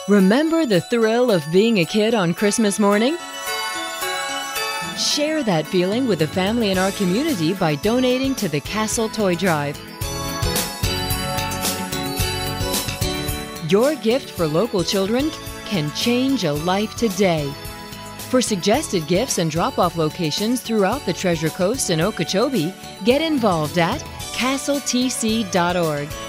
Remember the thrill of being a kid on Christmas morning? Share that feeling with the family in our community by donating to the Castle Toy Drive. Your gift for local children can change a life today. For suggested gifts and drop-off locations throughout the Treasure Coast and Okeechobee, get involved at castletc.org.